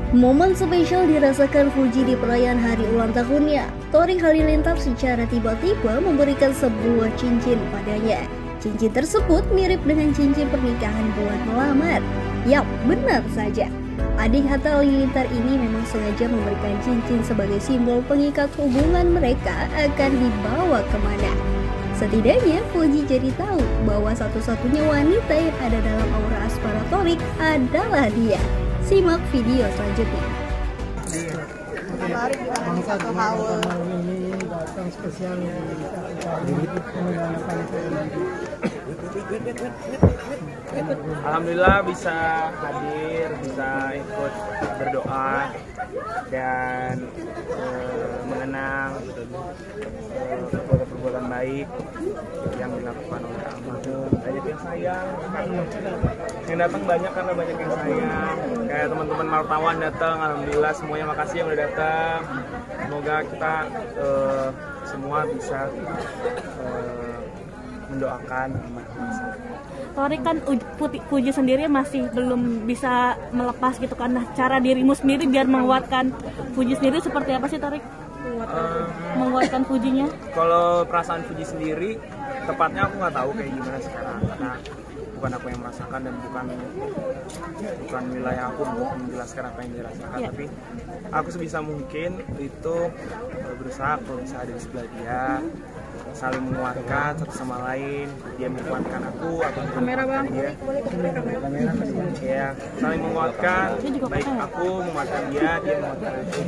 Momen spesial dirasakan Fuji di perayaan hari ulang tahunnya. Torik Halilintar secara tiba-tiba memberikan sebuah cincin padanya. Cincin tersebut mirip dengan cincin pernikahan buat melamar. Yap, benar saja. Adik Hatta Halilintar ini memang sengaja memberikan cincin sebagai simbol pengikat hubungan mereka akan dibawa kemana. Setidaknya Fuji jadi tahu bahwa satu-satunya wanita yang ada dalam aura asmara Torik adalah dia. Simak video selanjutnya. Satu haul ini datang spesial Alhamdulillah bisa hadir, bisa ikut berdoa dan mengenang perbuatan baik yang dilakukan oleh almarhum. Banyak yang sayang, yang datang banyak karena banyak yang sayang. Kayak teman-teman wartawan datang, alhamdulillah semuanya makasih yang udah datang. Semoga kita semua bisa mendoakan almarhum. Torik kan Fuji sendiri masih belum bisa melepas gitu kan. Nah, cara dirimu sendiri biar menguatkan Fuji sendiri seperti apa sih, Torik? Menguatkan Fujinya? Kalau perasaan Fuji sendiri, tepatnya aku nggak tahu kayak gimana sekarang karena bukan aku yang merasakan dan bukan wilayah aku untuk menjelaskan apa yang dirasakan. Tapi aku sebisa mungkin itu berusaha kalau bisa ada di sebelah dia, saling menguatkan satu sama lain. Dia menguatkan aku menguatkan dia. Ya, saling menguatkan. Baik aku menguatkan dia menguatkan aku.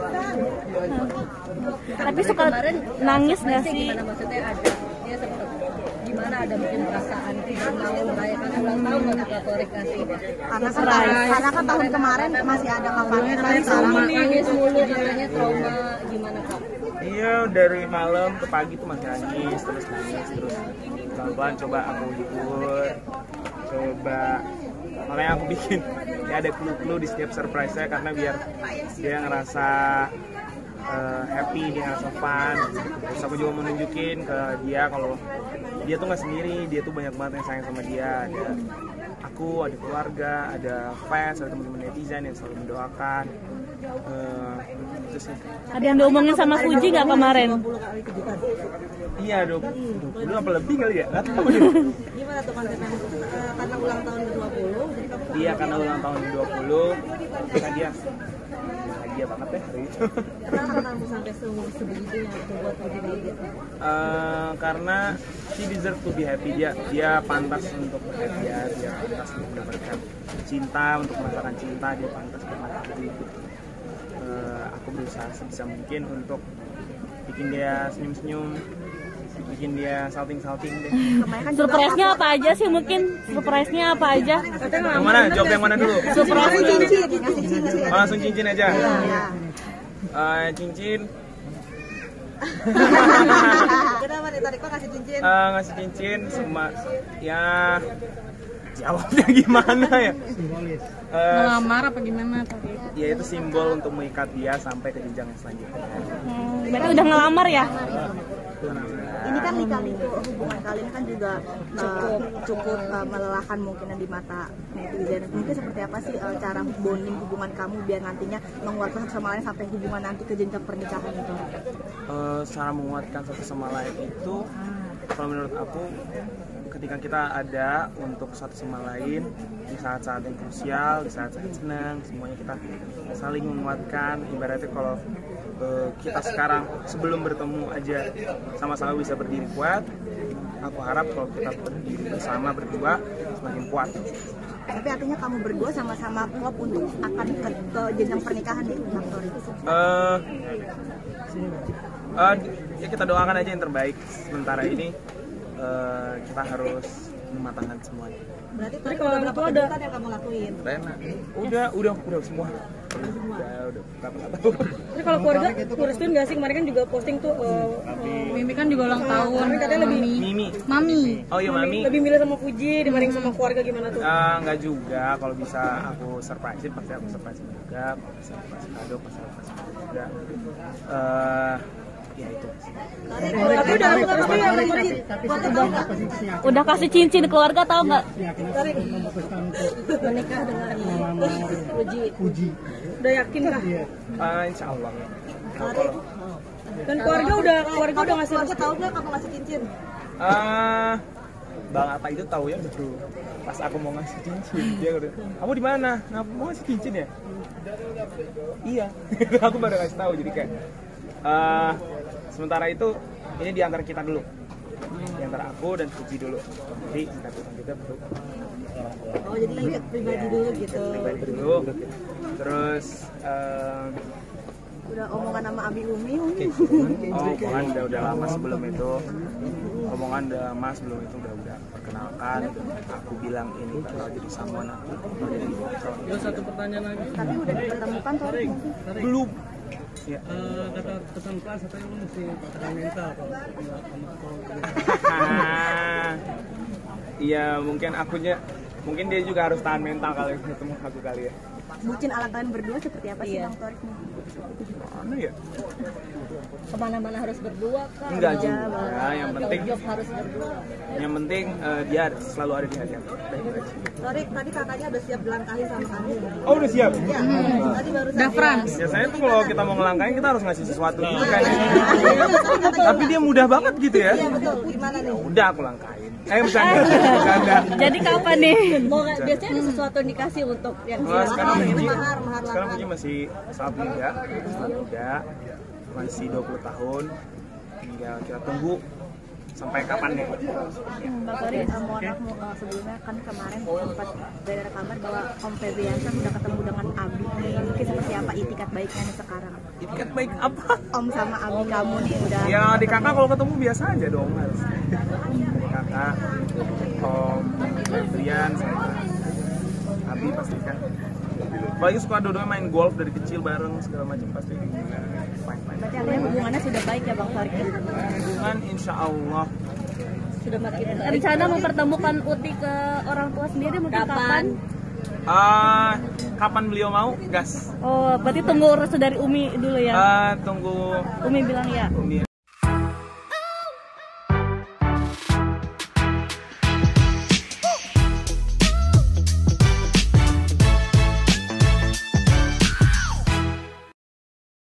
Tapi suka nangis nggak sih? Maksudnya ada dia sempat gimana, ada mungkin perasaan tidak mau merayakan ulang tahun nggak Torik kasih? karena kan tahun kemarin masih ada kabarnya Sekarang nangis mulu, katanya trauma gimana Kak? Iya, dari malam ke pagi tuh masih nangis terus pelan-pelan coba aku hibur, coba makanya aku bikin ya ada clue-clue di setiap surprise-nya karena biar dia ngerasa happy, dia ngerasa fun. Terus aku juga mau nunjukin ke dia kalau dia tuh nggak sendiri, dia tuh banyak banget yang sayang sama dia. Ada aku, ada keluarga, ada fans, ada teman-teman netizen yang selalu mendoakan. Itu sih. Ada yang diomongin sama Fuji nggak kemarin? Iya, 20 apa lebih kali ya? Nggak tahu deh. Gimana tuh konsepnya? Karena ulang tahun ke-20 jadi kamu Iya, karena ulang tahun ke-20 kan dia bahagia banget deh hari itu. kenapa kamu sampai sebegitu yang buat Fuji kayak gitu? Karena she deserve to be happy. Dia pantas untuk bahagia, dia pantas untuk mendapatkan cinta, untuk merasakan cinta, dia pantas untuk itu. Aku berusaha sebisa mungkin untuk bikin dia senyum-senyum, bikin dia salting-salting deh. Surprise-nya apa aja sih mungkin? Surprise-nya apa aja? Yang mana? Jawab yang mana dulu? Surprise Oh, langsung cincin aja. Cincin. Kenapa nih Torik kok kasih cincin? Ngasih cincin sama ya jawabnya gimana ya? Simbolis. Ngelamar apa gimana tadi? Ya itu simbol untuk mengikat dia sampai ke jenjang selanjutnya. Berarti udah ngelamar ya? Ini kan lika-liku hubungan kalian kan juga cukup melelahkan mungkin di mata netizen. Mungkin seperti apa sih cara bonding hubungan kamu biar nantinya menguatkan satu sama lain sampai hubungan nanti ke jenjang pernikahan itu? Cara menguatkan satu sama lain itu, kalau menurut aku, ketika kita ada untuk satu sama lain di saat-saat yang krusial, di saat-saat senang, semuanya kita saling menguatkan. Ibaratnya kalau kita sekarang sebelum bertemu aja sama-sama bisa berdiri kuat, aku harap kalau kita berdiri bersama berdua semakin kuat. Tapi artinya kamu berdua sama-sama klop untuk akan ke jenjang pernikahan nih, Torik? Ya kita doakan aja yang terbaik. Sementara ini kita harus mematangkan semuanya. Berarti kalau berapa kejutan yang kamu lakuin? Rena, udah semua. Udah nggak tahu. Tapi kalau keluarga ngurusin nggak sih? Kemarin kan juga posting tuh Mimi kan juga ulang tahun. Tapi katanya lebih Mami. Oh iya, Mami. Lebih milih sama Fuji dibanding sama keluarga, gimana tuh? Nggak juga. Kalau bisa aku surprisein pasti aku surprisein juga. Kalau bisa kasih kado pasti aku kasih kado juga. ya itu. Tapi udah pasti yang Udah kasih cincin keluarga tahu nggak? menikah dengan Puji. Udah yakin kah? Insya Allah. Dan keluarga udah ngasih restu. Tahu nggak kamu ngasih cincin? Bang Atta itu tahu ya betul. Pas aku mau ngasih cincin, dia udah, kamu di mana? Nah, mau ngasih cincin ya? Iya. Aku baru ngasih tahu. Jadi kayak sementara itu ini di antara kita dulu, di antara aku dan Puji dulu. Jadi kita baru. Oh jadi ikat pribadi dulu gitu. Pribadi dulu. Terus udah omongan sama Abi Umi. Omongan udah lama sebelum itu. Omongan udah lama sebelum itu udah perkenalkan. Aku bilang ini bakal jadi samuan aku. Terus satu pertanyaan lagi. Tapi udah dipertemukan Torik? Belum. Ya. Kata pesan kelas katanya lu mesti pakai mental kalau Iya, mungkin dia juga harus tahan mental kali ketemu aku kali ya. Bucin ala kalian berdua seperti apa sih Bang Torik? Mana ya? Kemana-mana harus berdua kan? Enggak juga. Yang penting harus berdua. Yang penting dia selalu ada di hati aku. Torik, tadi kakaknya udah siap dilangkahi sama kamu. Oh udah siap? Iya. Tadi baru Biasanya tuh kalau kita mau ngelangkain kita harus ngasih sesuatu dulu kan. Tapi dia mudah banget gitu ya. Iya betul. Gimana nih? Udah aku langkain. Bercanda. Jadi kapan nih? Biasanya ada sesuatu yang dikasih untuk yang Sekarang mahar Puji masih sangat muda, masih 20 tahun. Tinggal kita tunggu sampai kapan nih. Mbak Torik, mohon maaf sebelumnya kan kemarin sempat beredar kabar bahwa Om Febriansyah sudah ketemu dengan Abi. Mungkin seperti apa itikat baiknya nih sekarang? Itikat baik apa? Om sama Abi kamu nih udah. Ya di kakak kalau ketemu biasa aja dong harus. Kakak, Om, Febrian sama Abi pasti kan. Apalagi suka dua-duanya main golf dari kecil bareng segala macam pasti. Berarti artinya hubungannya sudah baik ya Bang Torik? Hubungan insya Allah. Sudah makin Rencana mempertemukan Uti ke orang tua sendiri mungkin kapan? Kapan beliau mau? Gas. Oh, berarti tunggu restu dari Umi dulu ya? Tunggu Umi bilang ya. Umi